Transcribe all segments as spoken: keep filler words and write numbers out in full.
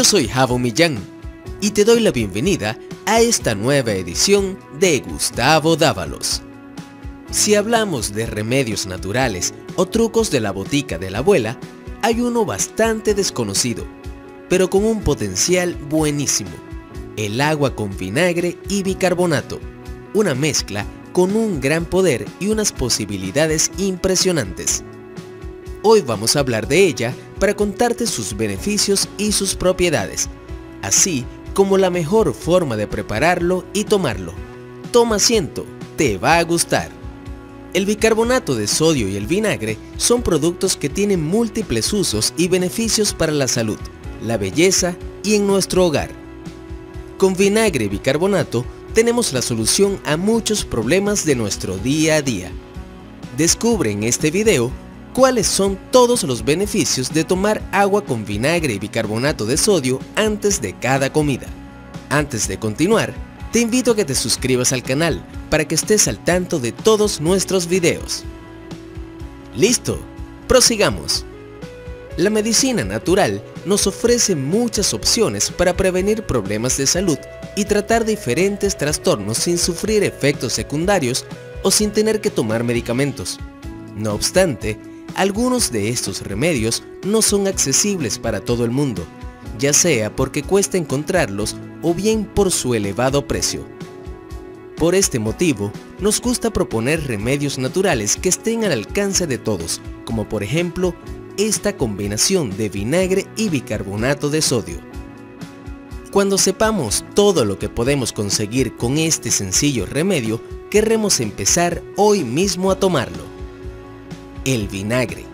Yo soy Javo Millán y te doy la bienvenida a esta nueva edición de Gustavo Dávalos. Si hablamos de remedios naturales o trucos de la botica de la abuela, hay uno bastante desconocido, pero con un potencial buenísimo: el agua con vinagre y bicarbonato, una mezcla con un gran poder y unas posibilidades impresionantes. Hoy vamos a hablar de ella para contarte sus beneficios y sus propiedades, así como la mejor forma de prepararlo y tomarlo. Toma asiento, te va a gustar. El bicarbonato de sodio y el vinagre son productos que tienen múltiples usos y beneficios para la salud, la belleza y en nuestro hogar. Con vinagre y bicarbonato tenemos la solución a muchos problemas de nuestro día a día. Descubre en este video cuáles son todos los beneficios de tomar agua con vinagre y bicarbonato de sodio antes de cada comida. Antes de continuar, te invito a que te suscribas al canal para que estés al tanto de todos nuestros videos. ¡Listo! ¡Prosigamos! La medicina natural nos ofrece muchas opciones para prevenir problemas de salud y tratar diferentes trastornos sin sufrir efectos secundarios o sin tener que tomar medicamentos. No obstante, algunos de estos remedios no son accesibles para todo el mundo, ya sea porque cuesta encontrarlos o bien por su elevado precio. Por este motivo, nos gusta proponer remedios naturales que estén al alcance de todos, como por ejemplo, esta combinación de vinagre y bicarbonato de sodio. Cuando sepamos todo lo que podemos conseguir con este sencillo remedio, querremos empezar hoy mismo a tomarlo. El vinagre.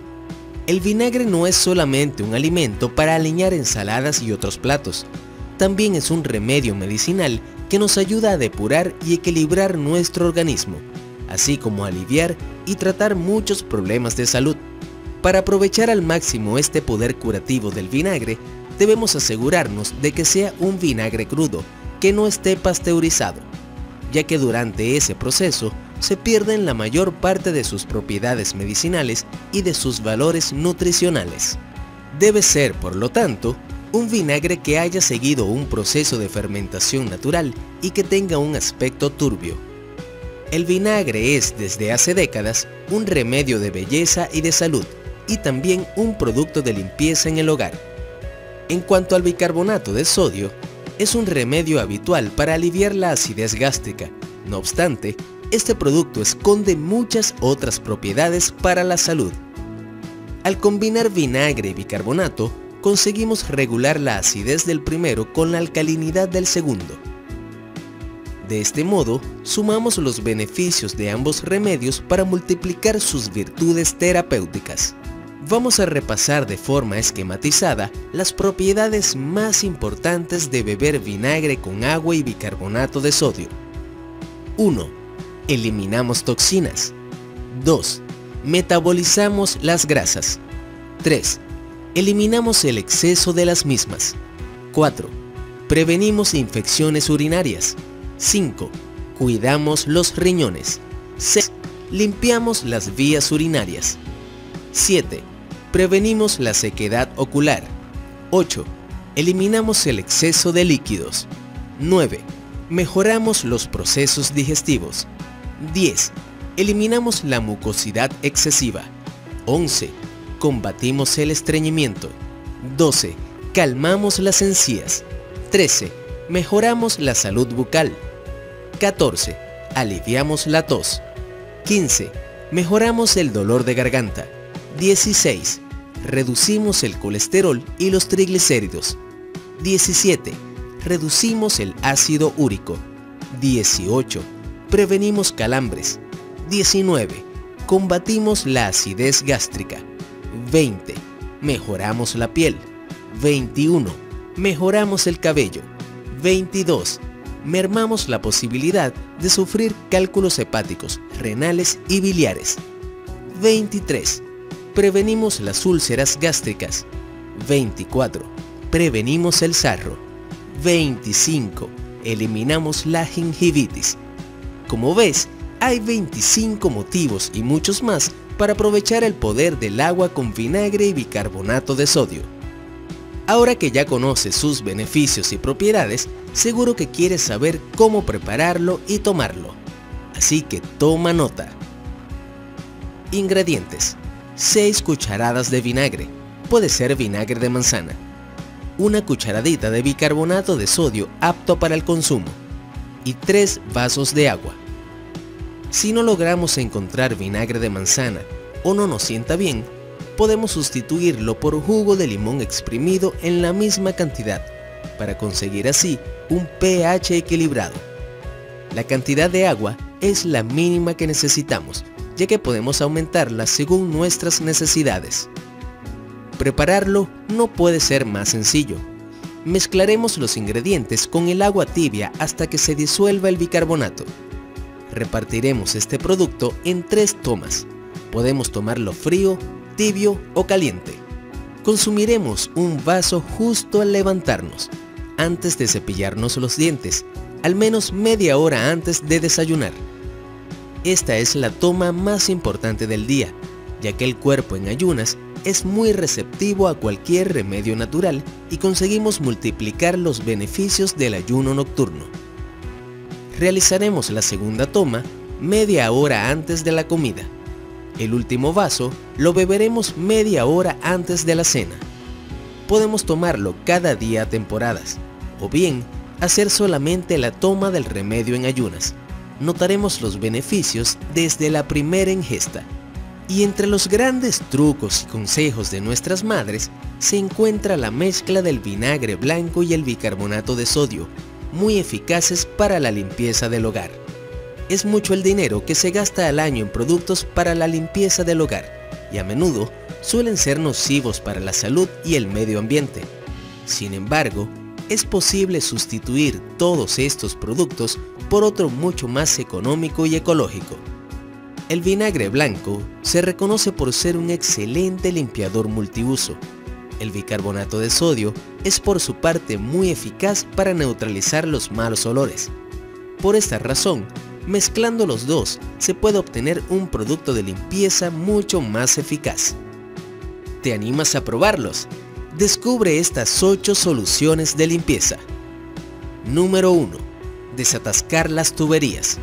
El vinagre no es solamente un alimento para aliñar ensaladas y otros platos, también es un remedio medicinal que nos ayuda a depurar y equilibrar nuestro organismo, así como a aliviar y tratar muchos problemas de salud. Para aprovechar al máximo este poder curativo del vinagre, debemos asegurarnos de que sea un vinagre crudo, que no esté pasteurizado, ya que durante ese proceso se pierden la mayor parte de sus propiedades medicinales y de sus valores nutricionales. Debe ser, por lo tanto, un vinagre que haya seguido un proceso de fermentación natural y que tenga un aspecto turbio. El vinagre es, desde hace décadas, un remedio de belleza y de salud, y también un producto de limpieza en el hogar. En cuanto al bicarbonato de sodio, es un remedio habitual para aliviar la acidez gástrica. No obstante, este producto esconde muchas otras propiedades para la salud. Al combinar vinagre y bicarbonato, conseguimos regular la acidez del primero con la alcalinidad del segundo. De este modo, sumamos los beneficios de ambos remedios para multiplicar sus virtudes terapéuticas. Vamos a repasar de forma esquematizada las propiedades más importantes de beber vinagre con agua y bicarbonato de sodio. uno. Eliminamos toxinas. dos. Metabolizamos las grasas. tres. Eliminamos el exceso de las mismas. cuatro. Prevenimos infecciones urinarias. cinco. Cuidamos los riñones. seis. Limpiamos las vías urinarias. siete. Prevenimos la sequedad ocular. ocho. Eliminamos el exceso de líquidos. nueve. Mejoramos los procesos digestivos. diez. Eliminamos la mucosidad excesiva. once. Combatimos el estreñimiento. doce. Calmamos las encías. trece. Mejoramos la salud bucal. catorce. Aliviamos la tos. quince. Mejoramos el dolor de garganta. dieciséis. Reducimos el colesterol y los triglicéridos. diecisiete. Reducimos el ácido úrico. dieciocho. Prevenimos calambres. diecinueve. Combatimos la acidez gástrica. veinte. Mejoramos la piel. veintiuno. Mejoramos el cabello. veintidós. Mermamos la posibilidad de sufrir cálculos hepáticos, renales y biliares. veintitrés. Prevenimos las úlceras gástricas. veinticuatro. Prevenimos el sarro. veinticinco. Eliminamos la gingivitis. Como ves, hay veinticinco motivos y muchos más para aprovechar el poder del agua con vinagre y bicarbonato de sodio. Ahora que ya conoces sus beneficios y propiedades, seguro que quieres saber cómo prepararlo y tomarlo. Así que toma nota. Ingredientes: seis cucharadas de vinagre, puede ser vinagre de manzana. Una cucharadita de bicarbonato de sodio apto para el consumo. Y tres vasos de agua. Si no logramos encontrar vinagre de manzana o no nos sienta bien, podemos sustituirlo por jugo de limón exprimido en la misma cantidad, para conseguir así un pH equilibrado. La cantidad de agua es la mínima que necesitamos, ya que podemos aumentarla según nuestras necesidades. Prepararlo no puede ser más sencillo. Mezclaremos los ingredientes con el agua tibia hasta que se disuelva el bicarbonato. Repartiremos este producto en tres tomas. Podemos tomarlo frío, tibio o caliente. Consumiremos un vaso justo al levantarnos, antes de cepillarnos los dientes, al menos media hora antes de desayunar. Esta es la toma más importante del día, ya que el cuerpo en ayunas es muy receptivo a cualquier remedio natural y conseguimos multiplicar los beneficios del ayuno nocturno. Realizaremos la segunda toma media hora antes de la comida. El último vaso lo beberemos media hora antes de la cena. Podemos tomarlo cada día a temporadas, o bien hacer solamente la toma del remedio en ayunas. Notaremos los beneficios desde la primera ingesta. Y entre los grandes trucos y consejos de nuestras madres se encuentra la mezcla del vinagre blanco y el bicarbonato de sodio, muy eficaces para la limpieza del hogar. Es mucho el dinero que se gasta al año en productos para la limpieza del hogar, y a menudo suelen ser nocivos para la salud y el medio ambiente. Sin embargo, es posible sustituir todos estos productos por otro mucho más económico y ecológico. El vinagre blanco se reconoce por ser un excelente limpiador multiuso. El bicarbonato de sodio es por su parte muy eficaz para neutralizar los malos olores. Por esta razón, mezclando los dos se puede obtener un producto de limpieza mucho más eficaz. ¿Te animas a probarlos? Descubre estas ocho soluciones de limpieza. Número uno. Desatascar las tuberías.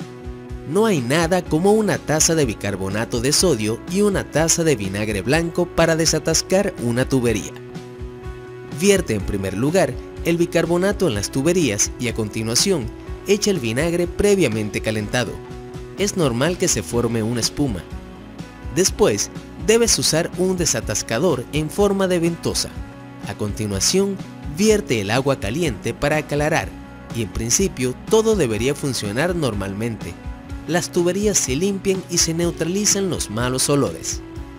No hay nada como una taza de bicarbonato de sodio y una taza de vinagre blanco para desatascar una tubería. Vierte en primer lugar el bicarbonato en las tuberías y a continuación echa el vinagre previamente calentado. Es normal que se forme una espuma. Después debes usar un desatascador en forma de ventosa. A continuación vierte el agua caliente para aclarar y en principio todo debería funcionar normalmente. Las tuberías se limpian y se neutralizan los malos olores.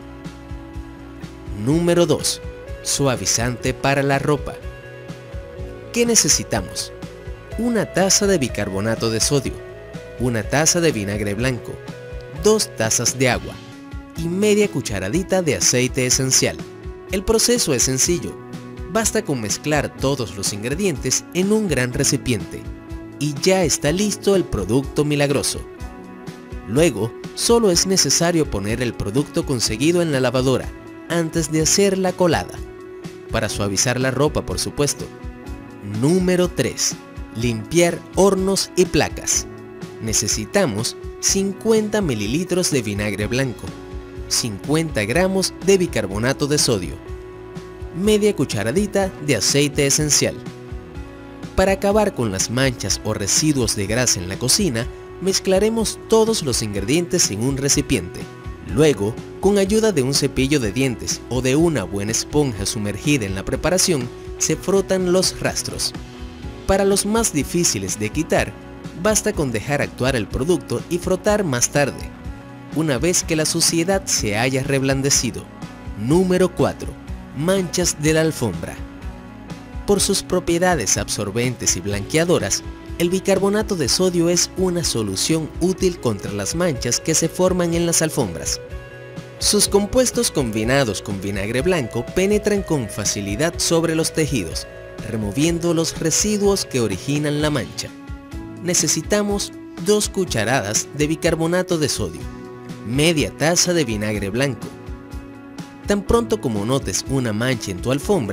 Número dos. Suavizante para la ropa. ¿Qué necesitamos? Una taza de bicarbonato de sodio, una taza de vinagre blanco, dos tazas de agua y media cucharadita de aceite esencial. El proceso es sencillo. Basta con mezclar todos los ingredientes en un gran recipiente y ya está listo el producto milagroso. Luego, solo es necesario poner el producto conseguido en la lavadora antes de hacer la colada, para suavizar la ropa, por supuesto. Número tres. Limpiar hornos y placas. Necesitamos cincuenta mililitros de vinagre blanco, cincuenta gramos de bicarbonato de sodio, media cucharadita de aceite esencial. Para acabar con las manchas o residuos de grasa en la cocina, mezclaremos todos los ingredientes en un recipiente. Luego, con ayuda de un cepillo de dientes o de una buena esponja sumergida en la preparación, se frotan los rastros. Para los más difíciles de quitar, basta con dejar actuar el producto y frotar más tarde, una vez que la suciedad se haya reblandecido. Número cuatro. Manchas de la alfombra. Por sus propiedades absorbentes y blanqueadoras, el bicarbonato de sodio es una solución útil contra las manchas que se forman en las alfombras. Sus compuestos combinados con vinagre blanco penetran con facilidad sobre los tejidos, removiendo los residuos que originan la mancha. Necesitamos dos cucharadas de bicarbonato de sodio, media taza de vinagre blanco. Tan pronto como notes una mancha en tu alfombra,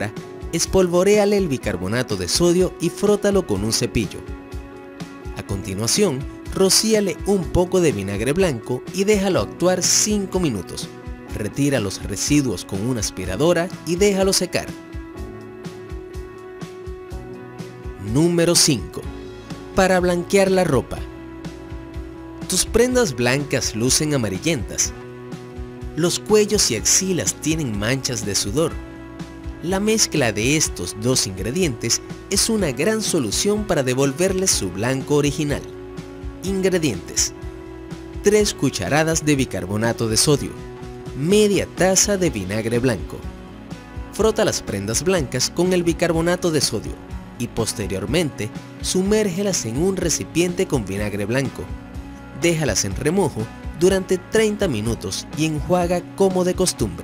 espolvoréale el bicarbonato de sodio y frótalo con un cepillo. A continuación, rocíale un poco de vinagre blanco y déjalo actuar cinco minutos. Retira los residuos con una aspiradora y déjalo secar. Número cinco. Para blanquear la ropa. Tus prendas blancas lucen amarillentas. Los cuellos y axilas tienen manchas de sudor. La mezcla de estos dos ingredientes es una gran solución para devolverles su blanco original. Ingredientes: tres cucharadas de bicarbonato de sodio, media taza de vinagre blanco. Frota las prendas blancas con el bicarbonato de sodio y posteriormente sumérgelas en un recipiente con vinagre blanco. Déjalas en remojo durante treinta minutos y enjuaga como de costumbre.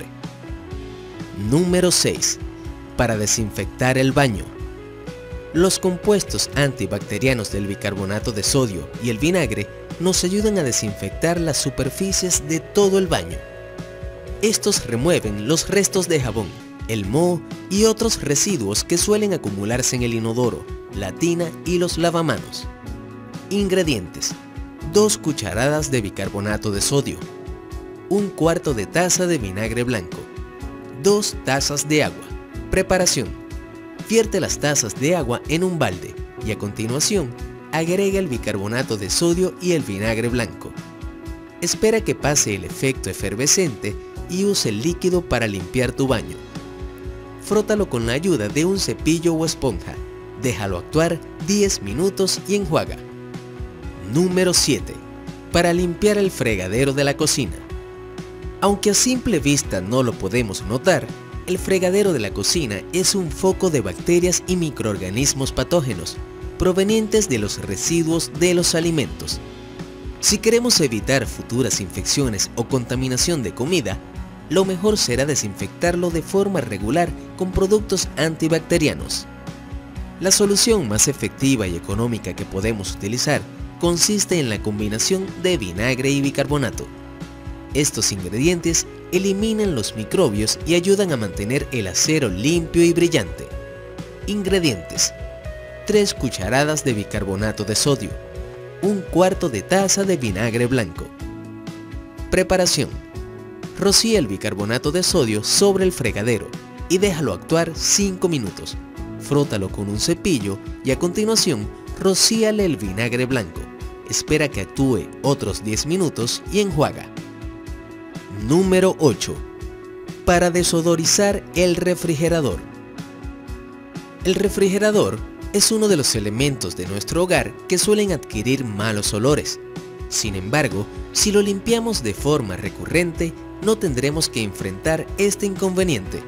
Número seis. Para desinfectar el baño. Los compuestos antibacterianos del bicarbonato de sodio y el vinagre nos ayudan a desinfectar las superficies de todo el baño. Estos remueven los restos de jabón, el moho y otros residuos que suelen acumularse en el inodoro, la tina y los lavamanos. Ingredientes: dos cucharadas de bicarbonato de sodio, un cuarto de taza de vinagre blanco, dos tazas de agua. Preparación: vierte las tazas de agua en un balde y a continuación agrega el bicarbonato de sodio y el vinagre blanco. Espera que pase el efecto efervescente y use el líquido para limpiar tu baño. Frótalo con la ayuda de un cepillo o esponja. Déjalo actuar diez minutos y enjuaga. Número siete. Para limpiar el fregadero de la cocina. Aunque a simple vista no lo podemos notar, el fregadero de la cocina es un foco de bacterias y microorganismos patógenos provenientes de los residuos de los alimentos. Si queremos evitar futuras infecciones o contaminación de comida, lo mejor será desinfectarlo de forma regular con productos antibacterianos. La solución más efectiva y económica que podemos utilizar consiste en la combinación de vinagre y bicarbonato. Estos ingredientes eliminan los microbios y ayudan a mantener el acero limpio y brillante. Ingredientes: tres cucharadas de bicarbonato de sodio, un cuarto de taza de vinagre blanco. Preparación: rocía el bicarbonato de sodio sobre el fregadero y déjalo actuar cinco minutos. Frótalo con un cepillo y a continuación rocíale el vinagre blanco. Espera que actúe otros diez minutos y enjuaga. Número ocho. Para desodorizar el refrigerador. El refrigerador es uno de los elementos de nuestro hogar que suelen adquirir malos olores. Sin embargo, si lo limpiamos de forma recurrente, no tendremos que enfrentar este inconveniente.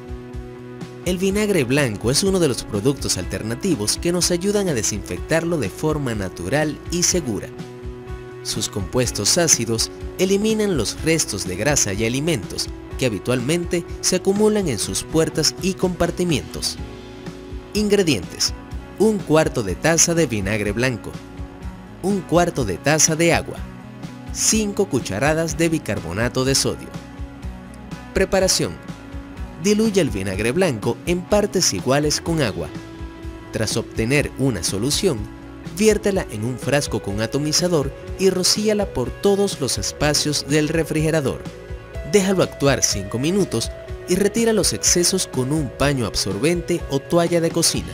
El vinagre blanco es uno de los productos alternativos que nos ayudan a desinfectarlo de forma natural y segura. Sus compuestos ácidos eliminan los restos de grasa y alimentos que habitualmente se acumulan en sus puertas y compartimientos. Ingredientes: un cuarto de taza de vinagre blanco, un cuarto de taza de agua, cinco cucharadas de bicarbonato de sodio. Preparación: diluye el vinagre blanco en partes iguales con agua. Tras obtener una solución, viértela en un frasco con atomizador y rocíala por todos los espacios del refrigerador. Déjalo actuar cinco minutos y retira los excesos con un paño absorbente o toalla de cocina.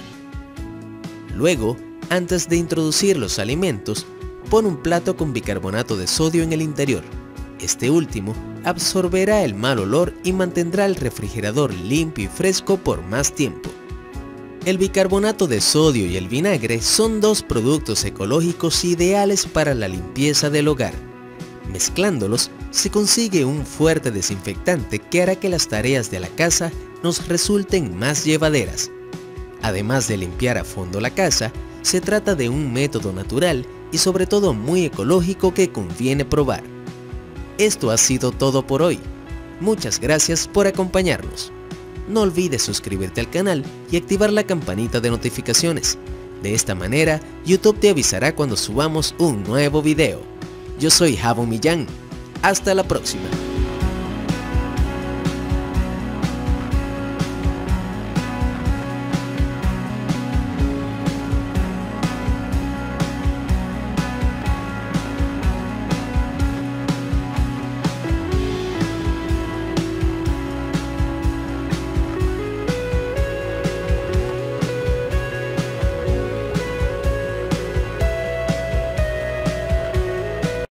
Luego, antes de introducir los alimentos, pon un plato con bicarbonato de sodio en el interior. Este último absorberá el mal olor y mantendrá el refrigerador limpio y fresco por más tiempo. El bicarbonato de sodio y el vinagre son dos productos ecológicos ideales para la limpieza del hogar. Mezclándolos, se consigue un fuerte desinfectante que hará que las tareas de la casa nos resulten más llevaderas. Además de limpiar a fondo la casa, se trata de un método natural y sobre todo muy ecológico que conviene probar. Esto ha sido todo por hoy. Muchas gracias por acompañarnos. No olvides suscribirte al canal y activar la campanita de notificaciones. De esta manera, YouTube te avisará cuando subamos un nuevo video. Yo soy Javo Millán. Hasta la próxima.